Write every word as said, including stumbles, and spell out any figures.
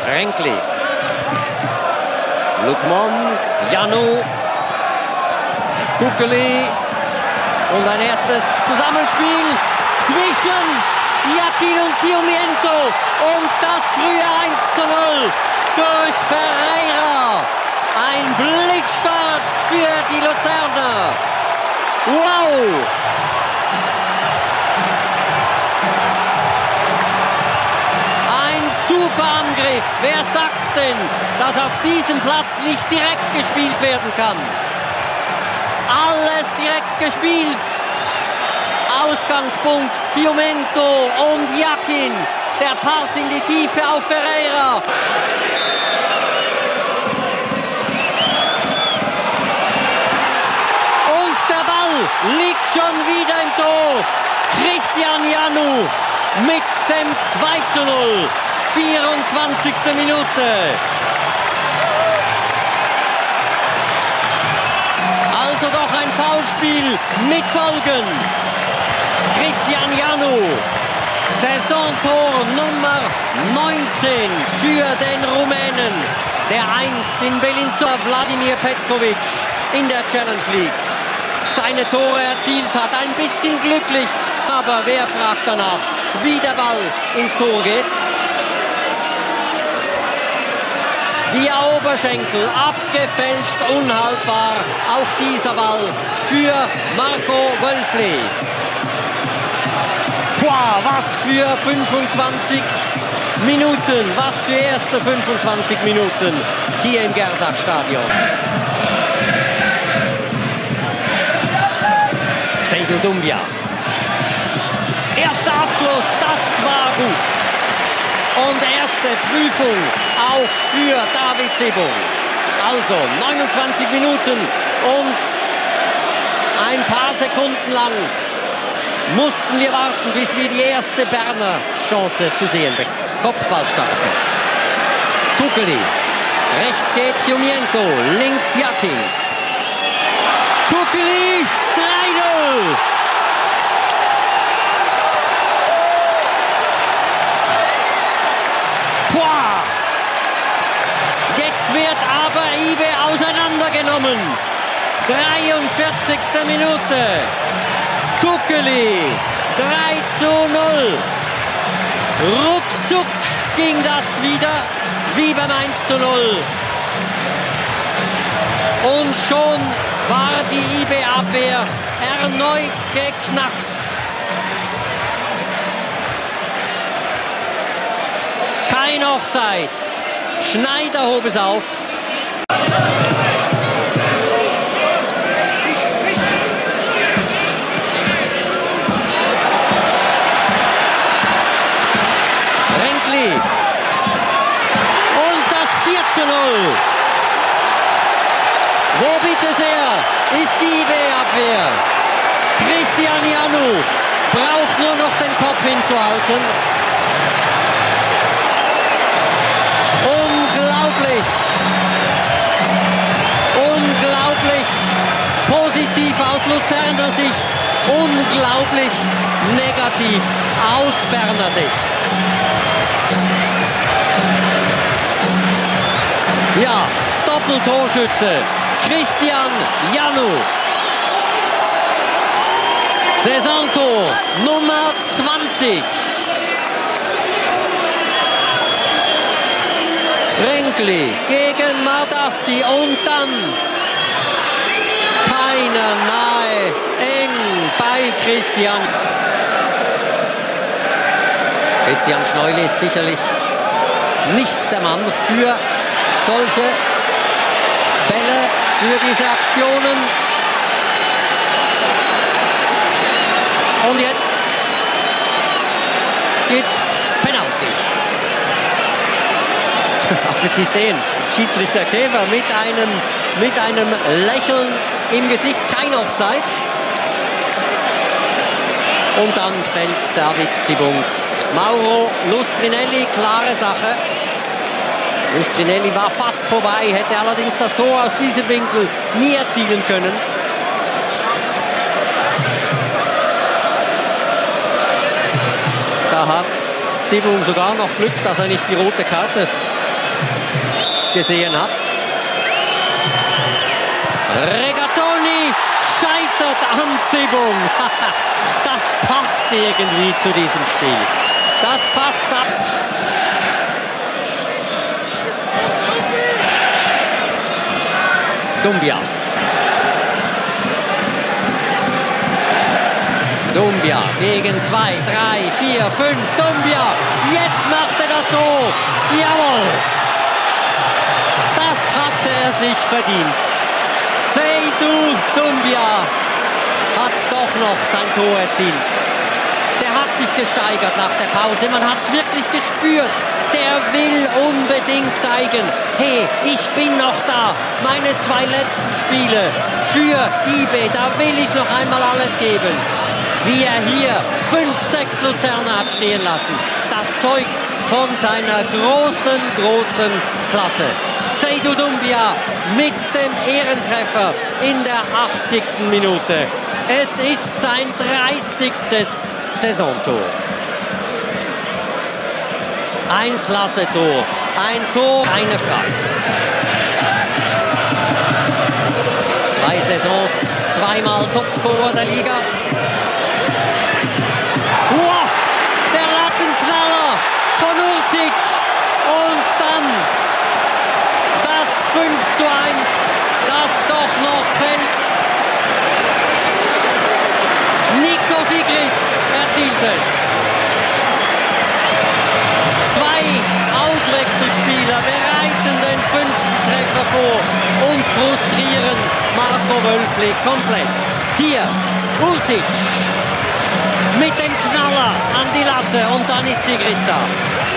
Renkli. Lukman, Janu, Kukeli und ein erstes Zusammenspiel zwischen Yakin und Chiumiento und das frühe eins zu null durch Ferreira. Ein Blitzstart für die Luzerner. Wow! Ein super Angriff. Wer sagt's denn, dass auf diesem Platz nicht direkt gespielt werden kann? Alles direkt gespielt. Ausgangspunkt Chiumiento und Yakin. Der Pass in die Tiefe auf Ferreira. Und der Ball liegt schon wieder im Tor. Cristian Janu mit dem zwei zu null. vierundzwanzigste Minute. Also doch ein Foulspiel mit Folgen. Cristian Janu, Saisontor Nummer neunzehn für den Rumänen, der einst in Bellinzona Vladimir Petkovic in der Challenge League seine Tore erzielt hat. Ein bisschen glücklich, aber wer fragt danach, wie der Ball ins Tor geht? Via Oberschenkel, abgefälscht, unhaltbar. Auch dieser Ball für Marco Wölfli. Boah, was für fünfundzwanzig Minuten, was für erste fünfundzwanzig Minuten hier im Gersag-Stadion. Seydou Doumbia. Erster Abschluss, das war gut. Und erste Prüfung auch für David Zibung. Also neunundzwanzig Minuten und ein paar Sekunden lang mussten wir warten, bis wir die erste Berner Chance zu sehen bekommen. Kopfballstarke. Kukeli. Rechts geht Chiumiento, links Yakin. Kukeli, drei null. Boah. Jetzt wird aber Ibe auseinandergenommen. dreiundvierzigste Minute. Kukeli, drei zu null. Ruckzuck ging das wieder, wie beim eins zu null. Und schon war die I B-Abwehr erneut geknackt. Kein Offside. Schneider hob es auf. Renkli. Und das vier zu null. Wo bitte sehr ist die I B-Abwehr? Cristian Janu braucht nur noch den Kopf hinzuhalten. Unglaublich. Unglaublich. Positiv aus Luzerner Sicht. Unglaublich negativ aus Berner Sicht. Ja, Doppeltorschütze. Cristian Janu. Saisontor Nummer zwanzig. Renkli gegen Mardassi und dann keiner nahe, eng bei Christian. Christian Schneuli ist sicherlich nicht der Mann für solche Bälle, für diese Aktionen. Und jetzt gibt's Penalty. Aber Sie sehen, Schiedsrichter Käfer mit einem, mit einem Lächeln im Gesicht, kein Offside. Und dann fällt David Zibung. Mauro Lustrinelli, klare Sache. Lustrinelli war fast vorbei, hätte allerdings das Tor aus diesem Winkel nie erzielen können. Da hat Zibung sogar noch Glück, dass er nicht die rote Karte gesehen hat. Regazzoni scheitert an Zibung. Das passt irgendwie zu diesem Spiel. Das passt ab. Doumbia. Doumbia gegen zwei, drei, vier, fünf. Doumbia. Jetzt macht er das Tor. Jawohl. Das hatte er sich verdient. Seydou Doumbia hat doch noch sein Tor erzielt. Der hat sich gesteigert nach der Pause. Man hat es wirklich gespürt. Der will unbedingt zeigen, hey, ich bin noch da. Meine zwei letzten Spiele für I B, da will ich noch einmal alles geben. Wie er hier fünf, sechs Luzerner hat stehen lassen. Das zeugt von seiner großen, großen Klasse. Seydou Doumbia mit dem Ehrentreffer in der achtzigsten Minute. Es ist sein dreißigstes Saisontor. Ein klasse Tor. Ein Tor, keine Frage. Zwei Saisons, zweimal Topscorer der Liga. Wow, der Lattenknaller von Urtic. Und dann das fünf zu eins, das doch noch fällt. Nico Sigrist erzielt es. Zwei Auswechselspieler bereiten den fünften Treffer vor und frustrieren Marco Wölfli komplett. Hier Urtic mit dem Knaller an die Latte und dann ist Sigrist da.